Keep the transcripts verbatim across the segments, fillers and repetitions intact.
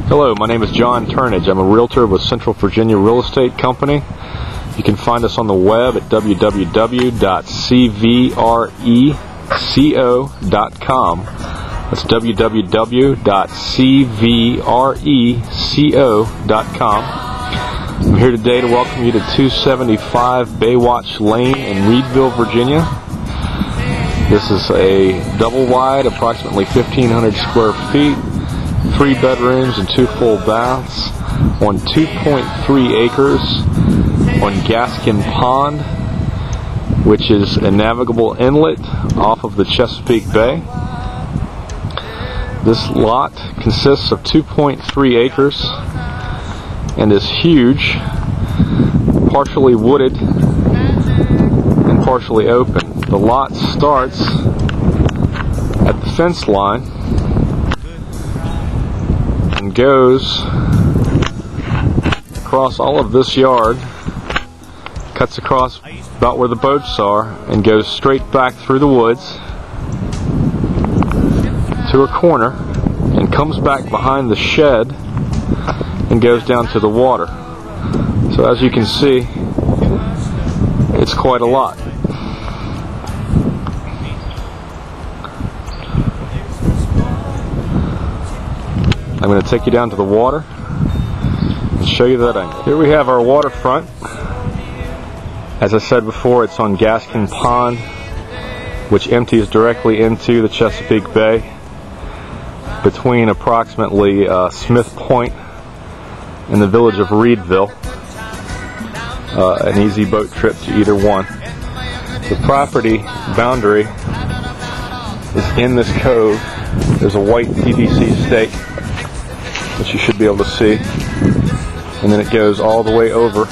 Hello, my name is John Turnage. I'm a realtor with Central Virginia Real Estate Company. You can find us on the web at w w w dot c v r e co dot com. That's w w w dot c v r e co dot com. I'm here today to welcome you to two seventy-five Baywatch Lane in Reedville, Virginia. This is a double wide, approximately fifteen hundred square feet, three bedrooms and two full baths on two point three acres on Gaskin Pond, which is a navigable inlet off of the Chesapeake Bay. This lot consists of two point three acres and is huge, partially wooded and partially open. The lot starts at the fence line and goes across all of this yard, cuts across about where the boats are, and goes straight back through the woods to a corner and comes back behind the shed and goes down to the water. So as you can see, it's quite a lot. I'm going to take you down to the water and show you that angle. Here we have our waterfront. As I said before, it's on Gaskin Pond, which empties directly into the Chesapeake Bay between approximately uh, Smith Point and the village of Reedville. Uh, an easy boat trip to either one. The property boundary is in this cove. There's a white P V C stake, which you should be able to see, and then it goes all the way over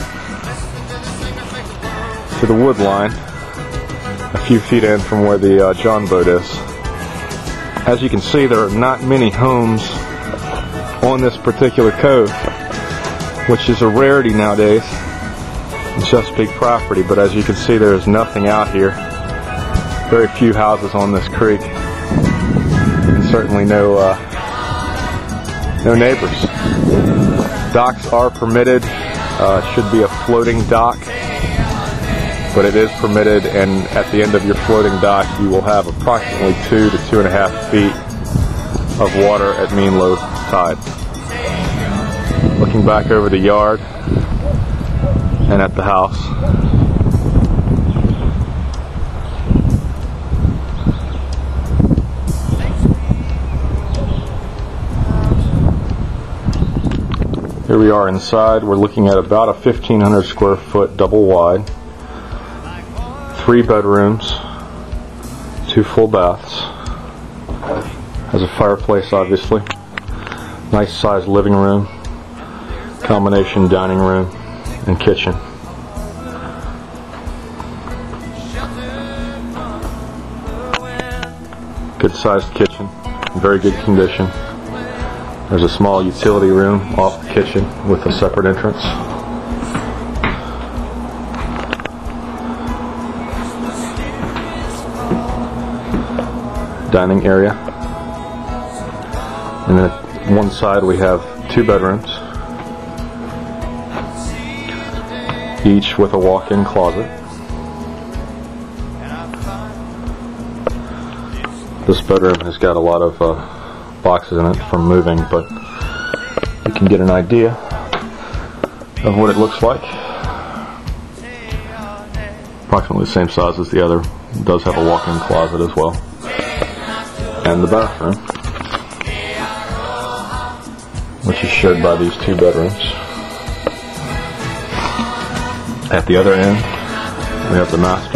to the wood line, a few feet in from where the uh, John boat is. As you can see, there are not many homes on this particular cove, which is a rarity nowadays in Chesapeake property, but as you can see, there is nothing out here. Very few houses on this creek, and certainly no uh, no neighbors. Docks are permitted. Uh, should be a floating dock, but it is permitted, and at the end of your floating dock you will have approximately two to two and a half feet of water at mean low tide. Looking back over the yard and at the house, here we are inside. We're looking at about a fifteen hundred square foot double wide, three bedrooms, two full baths, has a fireplace obviously, nice sized living room, combination dining room and kitchen. Good sized kitchen, very good condition. There's a small utility room off the kitchen with a separate entrance. Dining area. And then at one side we have two bedrooms, each with a walk-in closet. This bedroom has got a lot of uh, boxes in it from moving, but you can get an idea of what it looks like. Approximately the same size as the other. It does have a walk-in closet as well. And the bathroom, which is shared by these two bedrooms. At the other end, we have the master,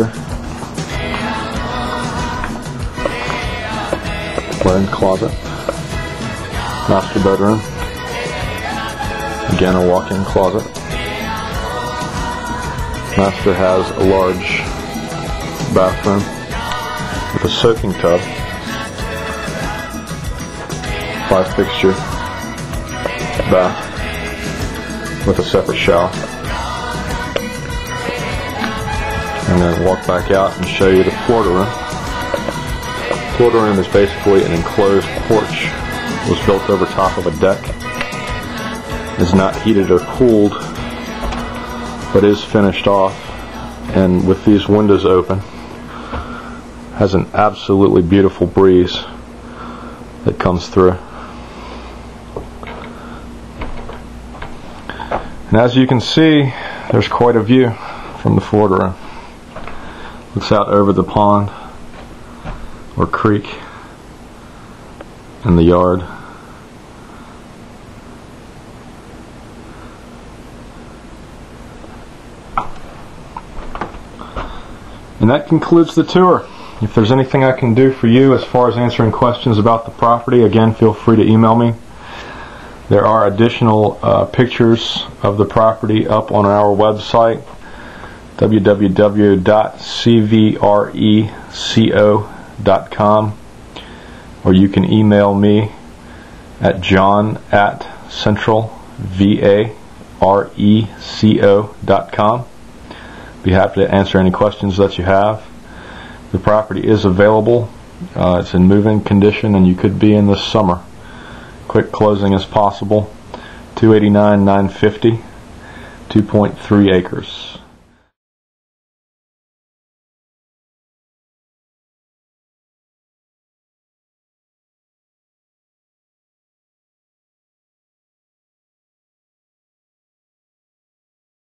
linen closet, master bedroom, again a walk-in closet. Master has a large bathroom with a soaking tub, five fixture bath with a separate shower. I'm going to walk back out and show you the Florida room. Florida room is basically an enclosed porch. It was built over top of a deck. is not heated or cooled, but is finished off, and with these windows open has an absolutely beautiful breeze that comes through. And as you can see, there's quite a view from the Ford room. Looks out over the pond or creek in the yard. And that concludes the tour. If there's anything I can do for you as far as answering questions about the property, again, feel free to email me. There are additional uh, pictures of the property up on our website, w w w dot c v r e co dot com, or you can email me at john at central vareco dot com. Be happy to answer any questions that you have. The property is available. Uh, it's in move-in condition, and you could be in this summer. Quick closing as possible. two eighty-nine nine fifty, two point three acres.